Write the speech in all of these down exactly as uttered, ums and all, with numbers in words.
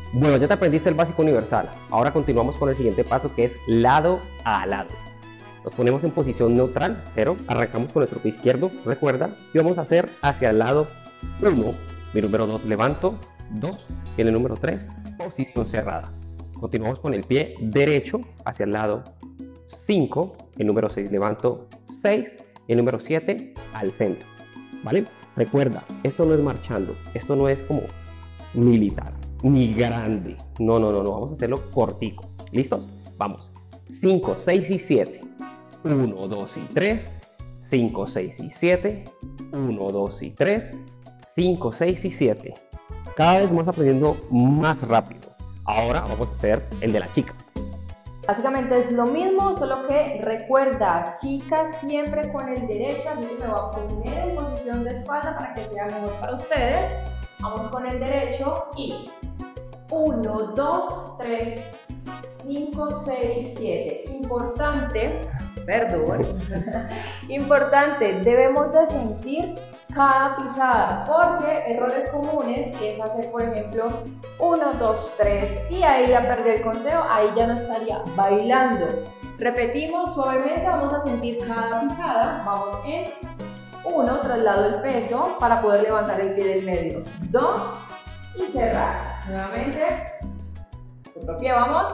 Bueno, ya te aprendiste el básico universal. Ahora continuamos con el siguiente paso, que es lado a lado. Nos ponemos en posición neutral, cero. Arrancamos con nuestro pie izquierdo, recuerda. Y vamos a hacer hacia el lado uno. Mi número dos, levanto. dos. Y en el número tres, posición cerrada. Continuamos con el pie derecho hacia el lado cinco. El número seis, levanto. seis. Y el número siete, al centro. ¿Vale? Recuerda, esto no es marchando. Esto no es como militar, ni grande. No, no, no, no. Vamos a hacerlo cortico. ¿Listos? Vamos. cinco, seis y siete. uno, dos y tres. cinco, seis y siete. uno, dos y tres. cinco, seis y siete. Cada vez más aprendiendo más rápido. Ahora vamos a hacer el de la chica. Básicamente es lo mismo, solo que recuerda, chica siempre con el derecho, así que me voy a poner en posición de espalda para que sea mejor para ustedes. Vamos con el derecho y uno, dos, tres, cinco, seis, siete. Importante, perdón, importante, debemos de sentir cada pisada, porque errores comunes es hacer, por ejemplo, uno, dos, tres y ahí ya perdí el conteo, ahí ya no estaría bailando. Repetimos suavemente, vamos a sentir cada pisada, vamos en uno, traslado el peso para poder levantar el pie del medio, dos y cerrar. Nuevamente, otro pie, vamos,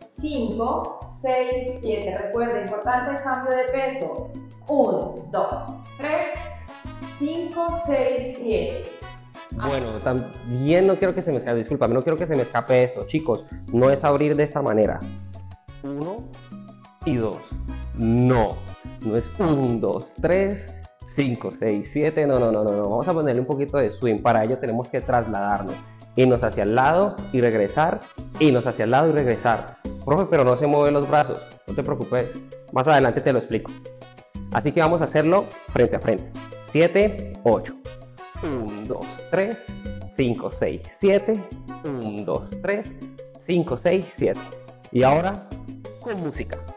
cinco, seis, siete. Recuerda, importante el cambio de peso, uno, dos, tres, cinco, seis, siete. Bueno, también no quiero que se me escape, discúlpame, no quiero que se me escape esto, chicos. No es abrir de esta manera. uno y dos. No, no es uno, dos, tres, cinco, seis, siete. No, no, no, no, no. Vamos a ponerle un poquito de swing. Para ello tenemos que trasladarnos. Irnos hacia el lado y regresar. Irnos hacia el lado y regresar. Profe, pero no se mueven los brazos. No te preocupes. Más adelante te lo explico. Así que vamos a hacerlo frente a frente. siete, ocho. uno, dos, tres, cinco, seis, siete. uno, dos, tres, cinco, seis, siete. Y ahora con música.